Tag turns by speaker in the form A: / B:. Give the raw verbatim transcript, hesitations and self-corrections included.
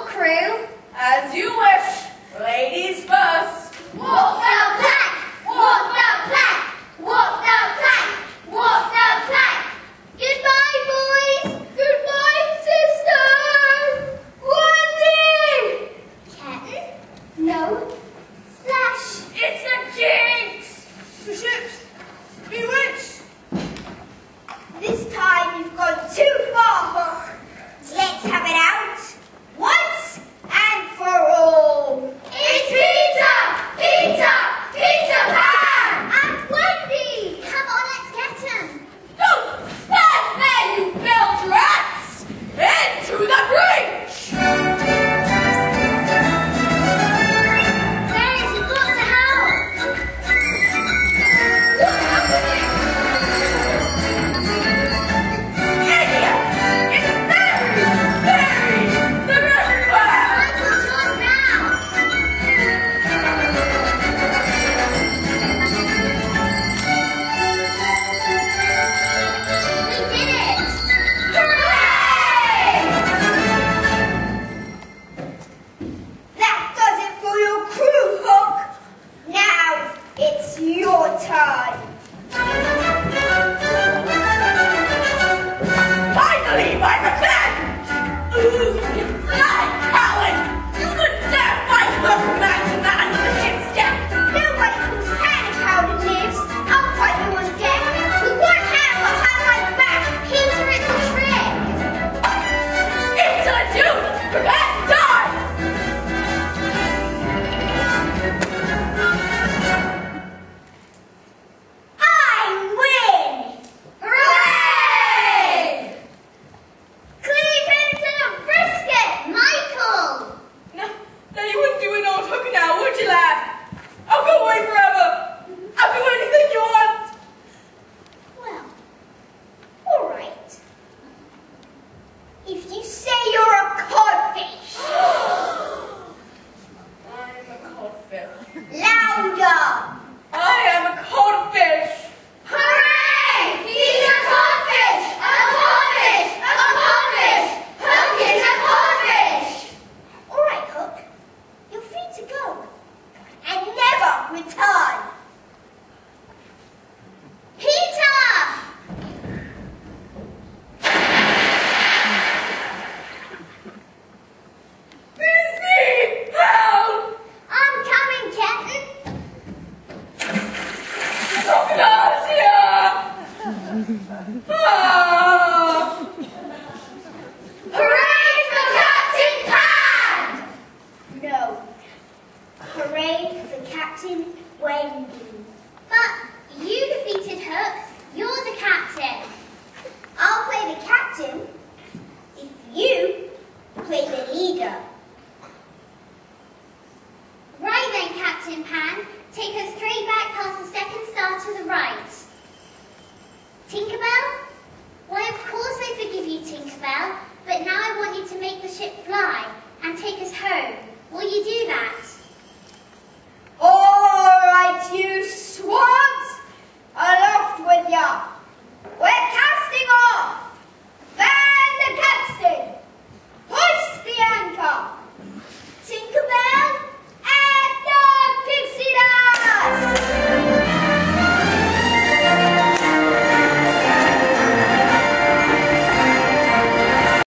A: What crew?
B: As you wish. Ladies first.
A: Walk the plank! Walk the plank! Walk the plank! Walk the plank! Goodbye, boys! Goodbye, sister! Wendy! Captain? No. Splash!
B: It's a jinx! The ship's bewitched!
A: This time you've gone too far, Hook. Let's have it out. Once and for all. It's Peter! Peter! Peter Pan! And Wendy! Come on, let's get him.
B: Don't stand there, you belt rats! Into the breach!
A: Guys, you've got to help.
B: What's happening? Idiots! It's buried! Buried! They're everywhere!
A: Michael, John, now. We did it! Hooray! That does it for your crew, Hook. Now it's your turn.
B: Finally, my mistake!